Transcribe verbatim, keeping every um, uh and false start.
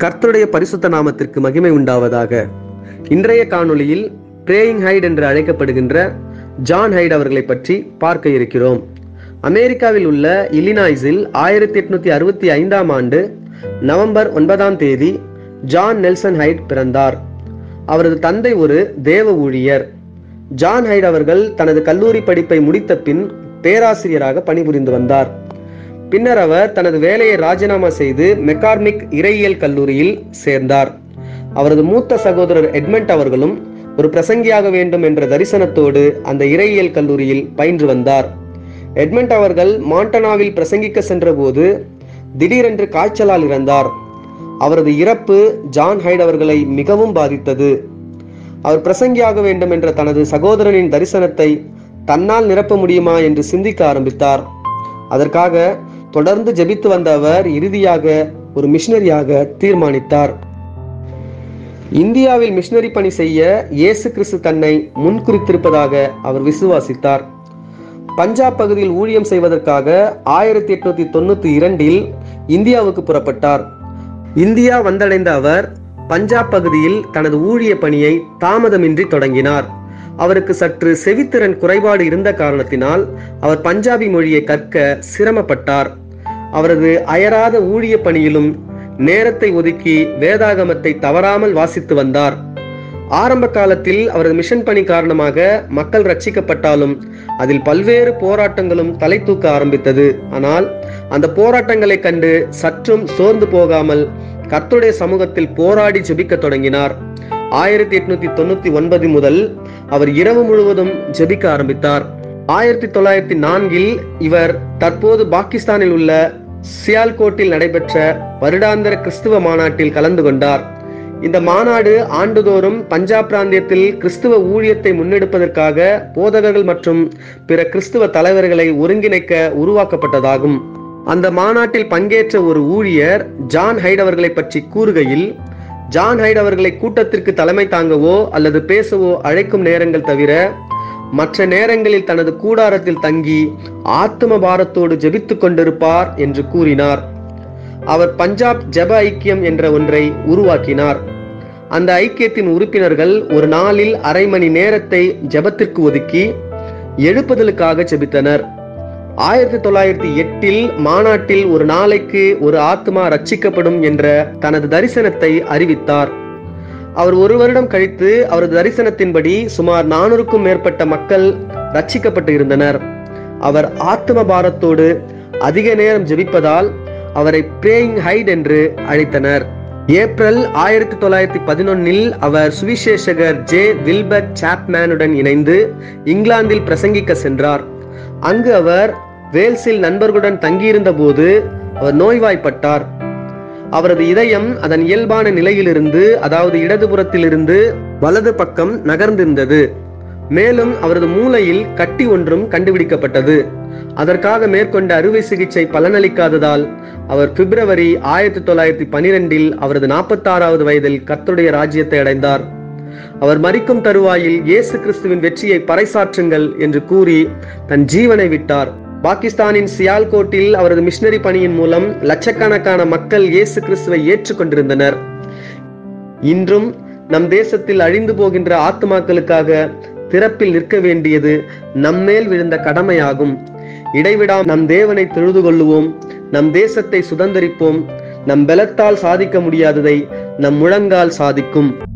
கர்த்தருடைய பரிசுத்த நாமத்திற்கு மகிமை உண்டாவதாக. இன்றைய காணொளியில் பிரேயிங் ஹைட் என்று அழைக்கப்படுகின்ற ஜான் ஹைட் அவர்களை பற்றி பார்க்க இருக்கிறோம். அமெரிக்காவில் உள்ள இல்லினாய்ஸில் ஆயிரத்தி எட்நூத்தி அறுபத்தி ஐந்தாம் ஆண்டு நவம்பர் ஒன்பதாம் தேதி ஜான் நெல்சன் ஹைட் பிறந்தார். அவரது தந்தை ஒரு தேவ ஊழியர். ஜான் ஹைட் அவர்கள் தனது கல்லூரி படிப்பை முடித்த பின் பேராசிரியராக பணிபுரிந்து வந்தார். பின்னர் அவர் தனது வேலையை ராஜினாமா செய்து மெக்கார்மிக் இறையியல் கல்லூரியில் சேர்ந்தார். அவரது மூத்த சகோதரர் எட்மண்ட் அவர்களும் ஒரு பிரசங்கியாக வேண்டும் என்ற தரிசனத்தோடு அந்த இறையியல் கல்லூரியில் பயின்று வந்தார். எட்மண்ட் அவர்கள் மாண்டனாவில் பிரசங்கிக்க சென்ற போது திடீரென்று காய்ச்சலால் இறந்தார். அவரது இறப்பு ஜான் ஹைட் அவர்களை மிகவும் பாதித்தது. அவர் பிரசங்கியாக வேண்டும் என்ற தனது சகோதரனின் தரிசனத்தை தன்னால் நிரப்ப முடியுமா என்று சிந்திக்க ஆரம்பித்தார். அதற்காக தொடர்ந்து ஜெபித்து வந்த அவர் இறுதியாக ஒரு மிஷனரியாக தீர்மானித்தார். இந்தியாவில் மிஷனரி பணி செய்ய இயேசு கிறிஸ்து தன்னை முன்குறித்திருப்பதாக அவர் விசுவாசித்தார். பஞ்சாப் பகுதியில் ஊழியம் செய்வதற்காக ஆயிரத்தி எட்நூத்தி தொண்ணூத்தி இரண்டில் இந்தியாவுக்கு புறப்பட்டார். இந்தியா வந்தடைந்த அவர் பஞ்சாப் பகுதியில் தனது ஊழிய பணியை தாமதமின்றி தொடங்கினார். அவருக்கு சற்று செவித்திறன் குறைபாடு இருந்த காரணத்தினால் அவர் பஞ்சாபி மொழியை கற்க சிரமப்பட்டார். அவரது அயராத ஊழிய பணியிலும் நேரத்தை ஒதுக்கி வேதாகமத்தை தவறாமல் வாசித்து வந்தார். ஆரம்ப காலத்தில் அவரது மிஷன் பணி காரணமாக மக்கள் ரட்சிக்கப்பட்டாலும் அதில் பல்வேறு போராட்டங்களும் தலை தூக்க ஆரம்பித்தது. ஆனால் அந்த போராட்டங்களை கண்டு சற்றும் சோர்ந்து போகாமல் கர்த்தருடைய சமூகத்தில் போராடி ஜெபிக்க தொடங்கினார். ஆயிரத்தி எட்நூத்தி தொண்ணூத்தி ஒன்பது முதல் அவர் இரவு முழுவதும் ஜெபிக்க ஆரம்பித்தார். ஆயிரத்தி தொள்ளாயிரத்தி நான்கில் இவர் தற்போது பாகிஸ்தானில் உள்ள சியால்கோட்டில் நடைபெற்ற வருடாந்திர கிறிஸ்துவ மாநாட்டில் கலந்து கொண்டார். இந்த மாநாடு ஆண்டுதோறும் பஞ்சாப் பிராந்தியத்தில் கிறிஸ்துவ ஊழியத்தை முன்னெடுப்பதற்காக போதகர்கள் மற்றும் பிற கிறிஸ்துவ தலைவர்களை ஒருங்கிணைக்க உருவாக்கப்பட்டதாகும். அந்த மாநாட்டில் பங்கேற்ற ஒரு ஊழியர் ஜான் ஹைட் அவர்களை பற்றி கூறுகையில், ஜான் ஹைட் அவர்களை கூட்டத்திற்கு தலைமை தாங்கவோ அல்லது பேசவோ அழைக்கும் நேரங்கள் தவிர மற்ற நேரங்களில் தனது கூடாரத்தில் தங்கி ஆத்ம பாரத்தோடு ஜெபித்துக் கொண்டிருப்பார் என்று கூறினார். அவர் பஞ்சாப் ஜெப ஐக்கியம் என்ற ஒன்றை உருவாக்கினார். அந்த ஐக்கியத்தின் உறுப்பினர்கள் ஒரு நாளில் அரை மணி நேரத்தை ஜெபத்திற்கு ஒதுக்கி எழுப்புதலுக்காக ஜெபித்தனர். ஆயிரத்தி தொள்ளாயிரத்தி எட்டில் மாநாட்டில் ஒரு நாளைக்கு ஒரு ஆத்மா ரட்சிக்கப்படும் என்ற தனது தரிசனத்தை அறிவித்தார். அவர் ஒரு வருடம் கழித்து அவரது தரிசனத்தின்படி சுமார் நானூறுக்கும் மேற்பட்ட மக்கள் ரட்சிக்கப்பட்டு இருந்தனர். அவர் ஆத்ம பாரத்தோடு அதிக நேரம் ஜெபிப்பதால் அவரை பிரேயிங் ஹைட் என்று அழைத்தனர். ஏப்ரல் ஆயிரத்தி தொள்ளாயிரத்தி பதினொன்னில் அவர் சுவிசேஷகர் ஜே வில்பர்ட் சாப்மேனுடன் இணைந்து இங்கிலாந்தில் பிரசங்கிக்க சென்றார். அங்கு அவர் வேல்ஸில் நண்பர்களுடன் தங்கியிருந்த போது அவர் நோய்வாய்ப்பட்டார். அவரது இதயம் அதன் இயல்பான நிலையிலிருந்து, அதாவது இடதுபுறத்தில் இருந்து வலது பக்கம் நகர்ந்திருந்தது. மேலும் அவரது மூளையில் கட்டி ஒன்றும் கண்டுபிடிக்கப்பட்டது. அதற்காக மேற்கொண்ட அறுவை சிகிச்சை பலனளிக்காததால் அவர் பிப்ரவரி ஆயிரத்தி தொள்ளாயிரத்தி பனிரெண்டில் அவரது நாற்பத்தி ஆறாவது வயதில் கர்த்தருடைய ராஜ்யத்தை அடைந்தார். அவர் மரிக்கும் தருவாயில் இயேசு கிறிஸ்துவின் வெற்றியை பறைசாற்றுங்கள் என்று கூறி தன் ஜீவனை விட்டார். பாகிஸ்தானின் சியால்கோட்டில் அவரது மிஷனரி பணியின் மூலம் லட்சக்கணக்கான மக்கள் இயேசு கிறிஸ்துவை ஏற்றுக்கொண்டிருந்தனர். இன்றும் நம் தேசத்தில் அழிந்து போகின்ற ஆத்மாக்களுக்காக திறப்பில் நிற்க வேண்டியது நம்மேல் விழுந்த கடமையாகும். இடைவிடாமல் நம் தேவனை தொழுது கொள்ளுவோம். நம் தேசத்தை சுதந்தரிப்போம். நம் பலத்தால் சாதிக்க முடியாததை நம் முழங்கால் சாதிக்கும்.